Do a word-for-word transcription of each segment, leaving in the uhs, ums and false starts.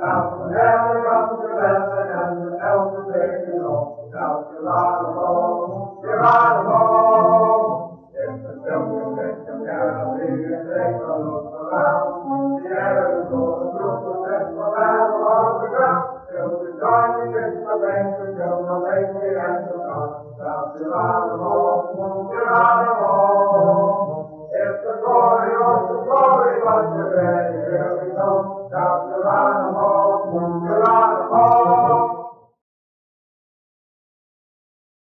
South Carolina comes to heaven and the bells will ring below. South Carolina, Geronimo. It's the silken mist of Galilee, and take a look around. The air is full of beautiful and the battle on the ground. Till we join the ships of anchor, till the lake we enter on. South Geronimo, Geronimo. It's the glory of the glory, but we're ready, here we go. South Geronimo, Geronimo.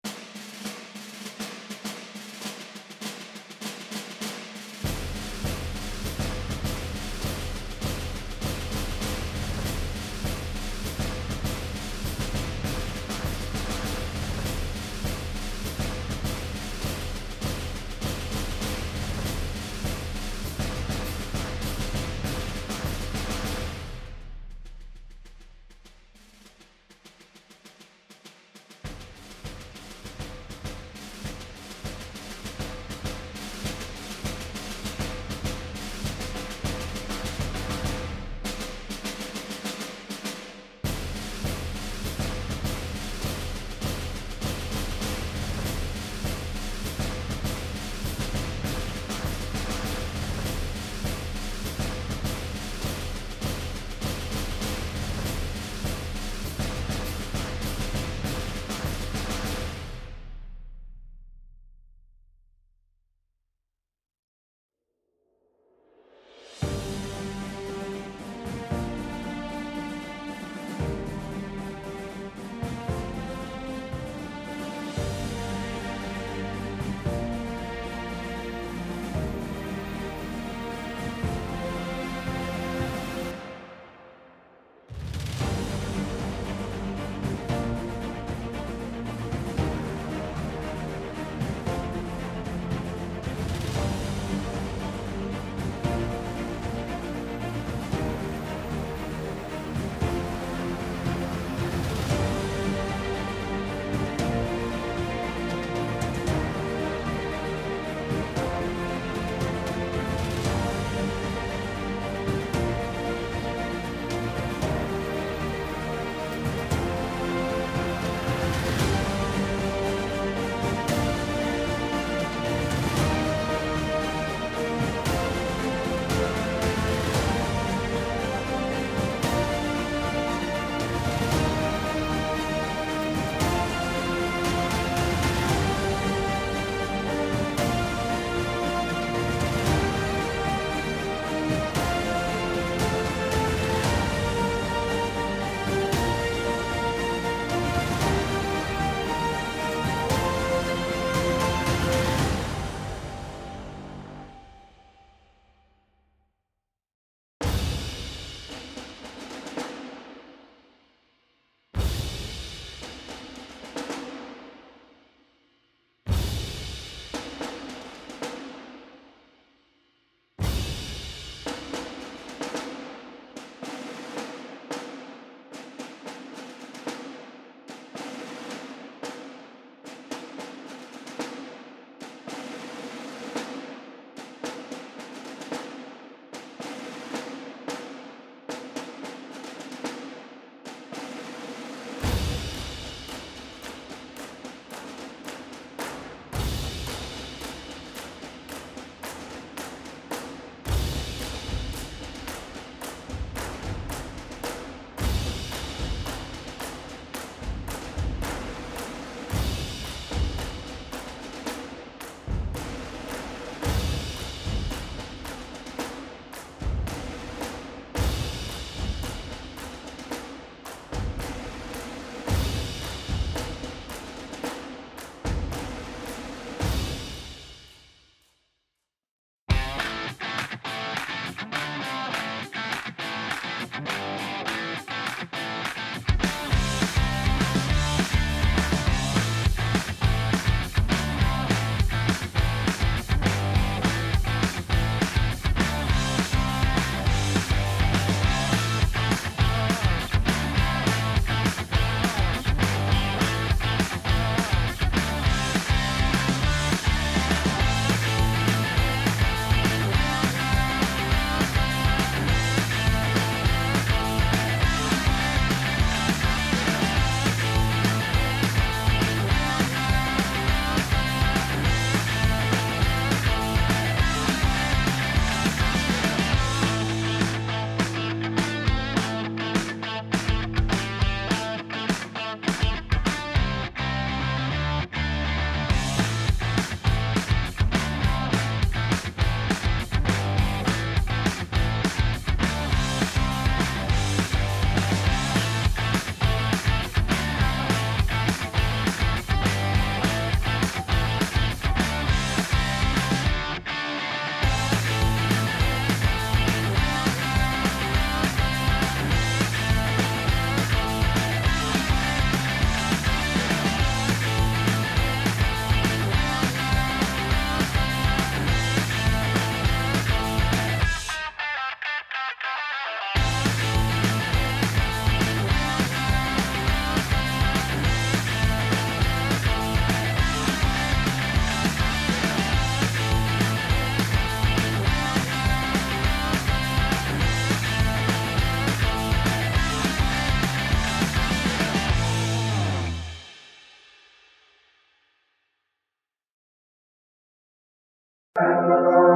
the